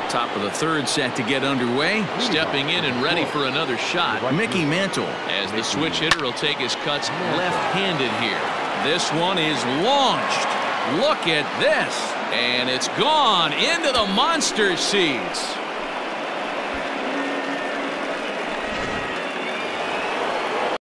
Top of the third set to get underway. Stepping in and ready for another shot. Mantle. As the switch hitter will take his cuts left-handed here. This one is launched. Look at this. And it's gone into the monster seats.